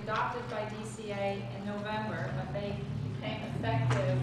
adopted by DCA in November, but they became effective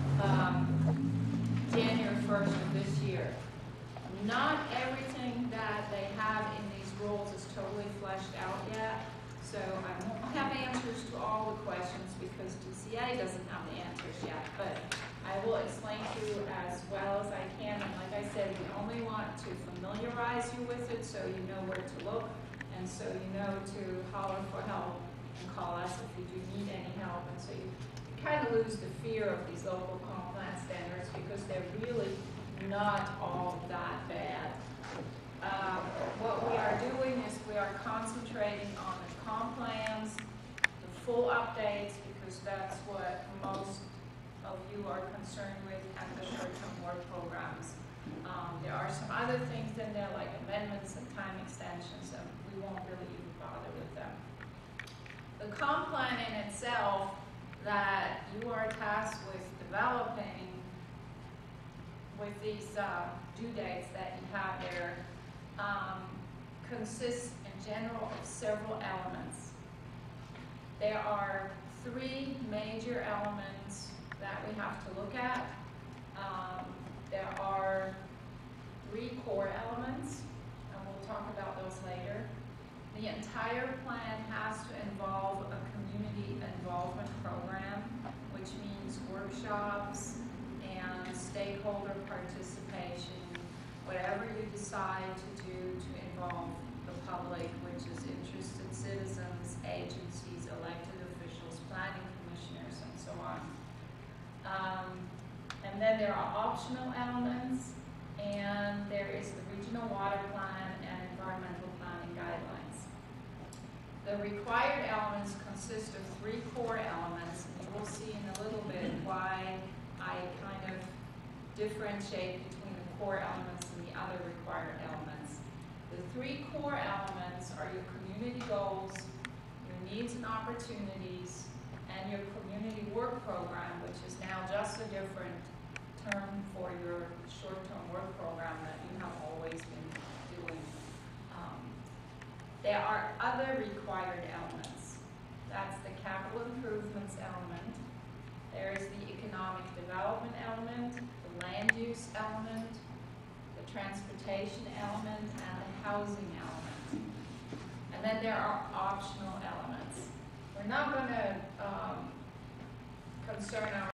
January 1st of this year. Not everything that they have in these rules is totally fleshed out yet, so I won't have answers to all the questions because DCA doesn't have the answers yet, but I will explain to you as well as I can, and like I said, we only want to familiarize you with it so you know where to look, and so you know to holler for help and call us if you do need any help, and so you kind of lose the fear of these local comp plan standards because they're really not all that bad. What we are doing is we are concentrating on the comp plans, the full updates, because that's what most of you are concerned with, and the short-term work programs. There are some other things in there like amendments and time extensions, and we won't really even bother with them. The comp plan in itself that you are tasked with developing with these due dates that you have there consists in general of several elements. There are three major elements that we have to look at. There are three core elements, and we'll talk about those later. The entire plan has to involve a community involvement program, which means workshops and stakeholder participation, whatever you decide to do to involve the public, which is interested citizens, agencies, elected officials, planning commissioners, and so on. And then there are optional elements, and there is the regional water plan and environmental planning guidelines. The required elements consist of three core elements, and you will see in a little bit why I kind of differentiate between the core elements and the other required elements. The three core elements are your community goals, your needs and opportunities, and your community work program, which is now just a different term for your short-term work program that you have always been doing. There are other required elements. That's the capital improvements element. There is the economic development element, the land use element, the transportation element, and the housing element. And then there are optional elements. We're not going to concern